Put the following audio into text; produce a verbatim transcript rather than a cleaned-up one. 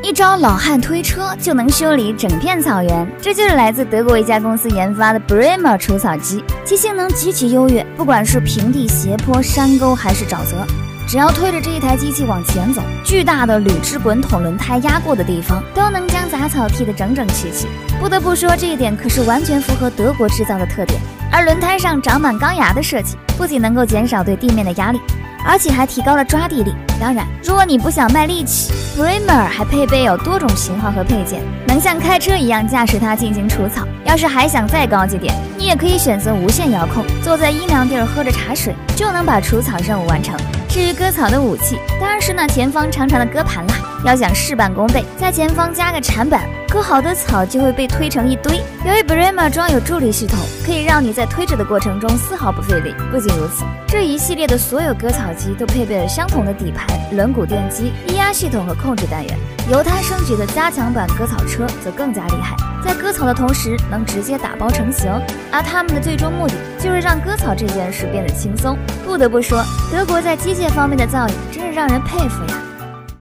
一招老汉推车就能修理整片草原。这就是来自德国一家公司研发的 Bremer 除草机，其性能极其优越，不管是平地、斜坡、山沟还是沼泽，只要推着这一台机器往前走，巨大的铝制滚筒轮胎压过的地方都能将杂草剃得整整齐齐。不得不说，这一点可是完全符合德国制造的特点。而轮胎上长满钢牙的设计，不仅能够减少对地面的压力，而且还提高了抓地力。当然，如果你不想卖力气， Bremer 还配备有多种型号和配件，能像开车一样驾驶它进行除草。要是还想再高级点，你也可以选择无线遥控，坐在阴凉地儿喝着茶水，就能把除草任务完成。至于割草的武器，当然是那前方长长的割盘啦。要想事半功倍，在前方加个铲板，割好的草就会被推成一堆。由于 Bremer 装有助力系统，可以让你在推着的过程中丝毫不费力。不仅如此，这一系列的所有割草机都配备了相同的底盘、轮毂电机、液压系统和控制单元。由它升级的加强版割草车则更加厉害，在割草的同时能直接打包成型，而他们的最终目的就是让割草这件事变得轻松。不得不说，德国在机械方面的造诣真是让人佩服呀。